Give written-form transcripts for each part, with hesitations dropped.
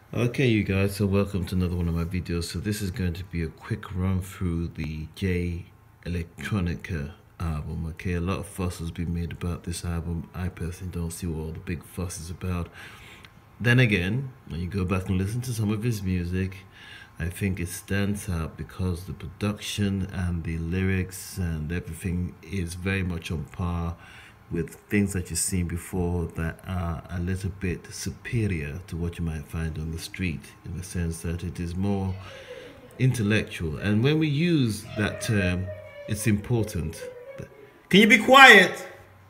Okay, you guys, so welcome to another one of my videos. So this is going to be a quick run through the Jay Electronica album. Okay, a lot of fuss has been made about this album. I personally don't see what all the big fuss is about. Then again, when you go back and listen to some of his music, I think it stands out because the production and the lyrics and everything is very much on par with things that you've seen before that are a little bit superior to what you might find on the street, in the sense that it is more intellectual. And when we use that term, it's important. Can you be quiet?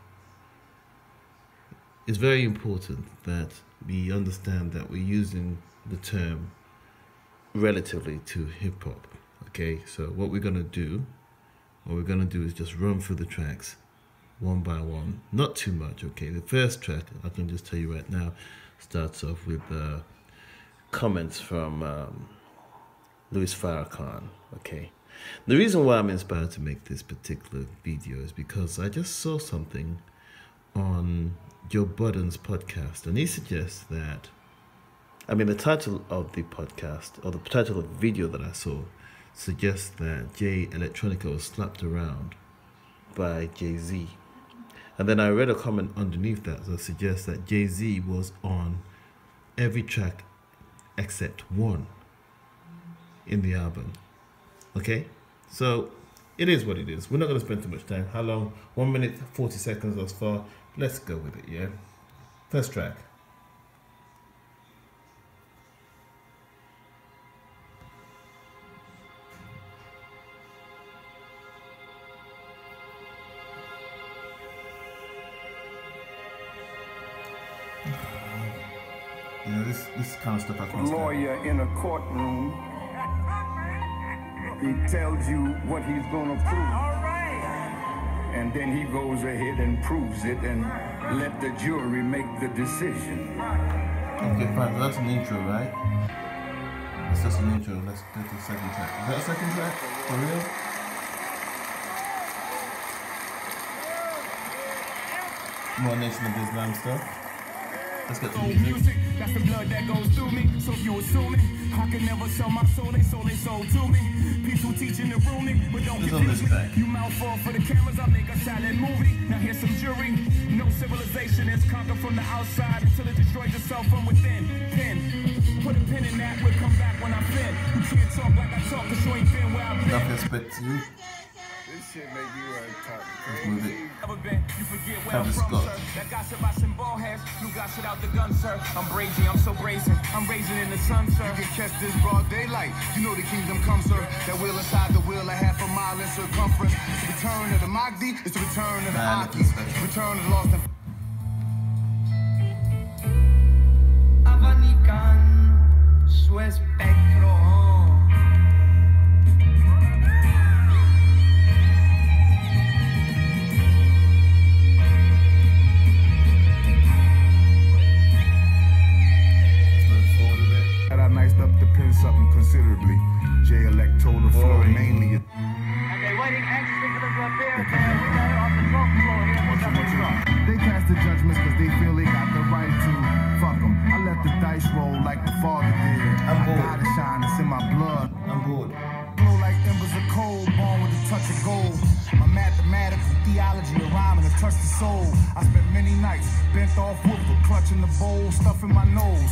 It's very important that we understand that we're using the term relatively to hip hop. Okay, so what we're gonna do is just run through the tracks one by one, not too much. Okay, the first track, I can just tell you right now, starts off with comments from Louis Farrakhan. Okay, the reason why I'm inspired to make this particular video is because I just saw something on Joe Budden's podcast, and he suggests that, the title of the podcast, or the title of the video that I saw, suggests that Jay Electronica was slapped around by Jay-Z. And then I read a comment underneath that suggests that Jay-Z was on every track except one in the album. Okay? So, it is what it is. We're not going to spend too much time. How long? 1 minute, 40 seconds thus far. Let's go with it, yeah? First track. You know, this kind of stuff I can't stand. Lawyer in a courtroom, he tells you what he's gonna prove. And then he goes ahead and proves it and let the jury make the decision. Okay, fine. So that's an intro, right? That's just an intro. Let's get to the second track. Is that a second track? For real? More Nation of Islam stuff. Let's get to the music. That's the blood that goes through me. So if you assuming I can never sell my soul, they sold to me. People teaching the rooming, but don't confuse me. You mouthful for the cameras, I make a silent movie. Now here's some jury. No civilization is conquered from the outside until it destroys itself from within. Pin. Put a pin in that, we'll come back when I fin. You can't talk like I talk, cause you ain't been where I've been. Enough respect to you. This shit make you talk crazy. Move it. You forget where I'm from, sir. That gossip I send ball heads. You got shit out the gun, sir. I'm brazy, I'm so brazen. I'm raising in the sun, sir. You can catch this broad daylight. You know the kingdom comes, sir. That wheel inside the wheel, a half a mile in circumference. It's the return of the Magdi. It's the return of the Aki. Return of the lost and Avanican su espectro. something considerably. Jay Electrola flow mainly. Okay, waiting anxiously for the repair. We got it off the top floor here. They cast the judgments because they feel they got the right to. Fuck them. I let the dice roll like the father did. I'm bored. I gotta shine, it's in my blood. I'm bored. Blow like embers of coal, born with a touch of gold. My mathematical theology, a rhyme and a touch the soul. I spent many nights bent off with a clutch in the bowl, stuffing my nose.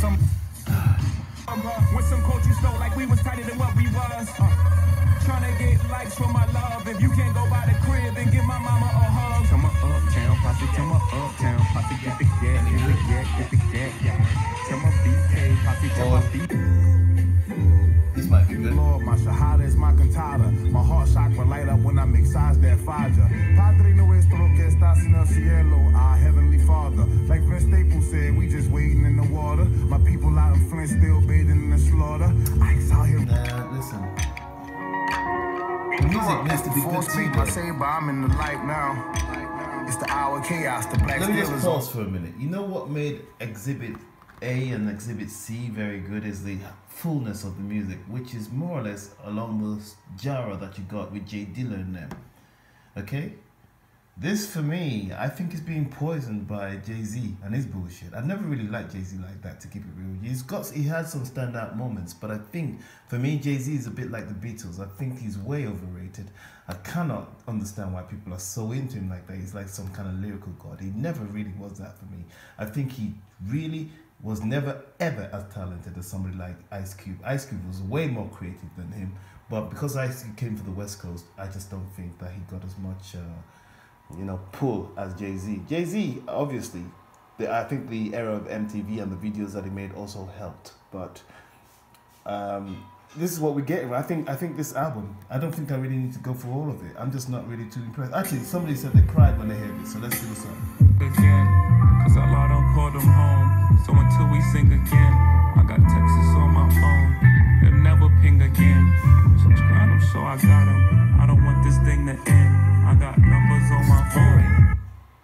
With some quotes you stole like we was tighter than what we was. Trying to get likes for my love. If you can't go by the crib and give my mama a hug. Tell my uptown posse, tell my uptown posse, get the gat, get the gat, get the gat. Tell my BK posse, tell my BK. This might be good. Lord, my shahada is my cantata. My heart chakra light up when I make size that faja. Padre nuestro que estás en el cielo, our heavenly Father. Like Vince Staples said, we just waiting in the water. My people out in Flint still bathing in the slaughter. Ice out here. Listen. The music needs to be good too. I say, but I'm in the light now. It's the hour of chaos. The black. Let me just pause for a minute. You know what made Exhibit A and Exhibit C very good is the fullness of the music, which is more or less along the genre that you got with Jay Dilla and them. Okay? This, for me, I think is being poisoned by Jay-Z and his bullshit. I've never really liked Jay-Z like that, to keep it real. He had some standout moments, but I think, for me, Jay-Z is a bit like the Beatles. I think he's way overrated. I cannot understand why people are so into him like that. He's like some kind of lyrical god. He never really was that for me. I think he really was never, ever as talented as somebody like Ice Cube. Ice Cube was way more creative than him, but because Ice Cube came from the West Coast, I just don't think that he got as much... pull as Jay-Z. Jay-Z, obviously, I think the era of MTV and the videos that he made also helped. But this is what we get. I think this album, I don't think I really need to go for all of it. I'm just not really too impressed. Actually, somebody said they cried when they heard it, so let's do this one. Again, cause a lot don't call them home. So until we sing again, I got Texas on my phone. They'll never ping again. Subscribe them, so I got them. I don't want this thing to end. I got numbers on my phone.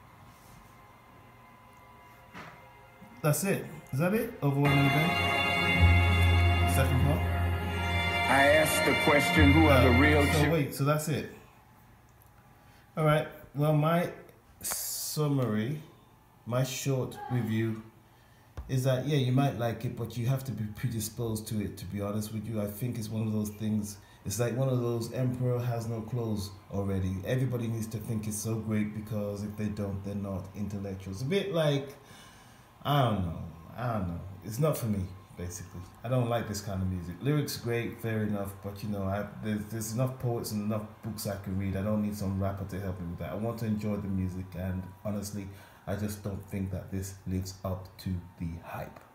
That's it. Is that it? Overall and again? Second part? I asked the question, who are the real So wait, so that's it. Alright, well, my summary, my short review is that, yeah, you might like it, but you have to be predisposed to it, to be honest with you. I think it's one of those things, it's like one of those emperor has no clothes already. Everybody needs to think it's so great because if they don't, they're not intellectuals. A bit like, I don't know. It's not for me, basically. I don't like this kind of music. Lyrics great, fair enough, but there's enough poets and enough books I can read. I don't need some rapper to help me with that. I want to enjoy the music, and honestly, I just don't think that this lives up to the hype.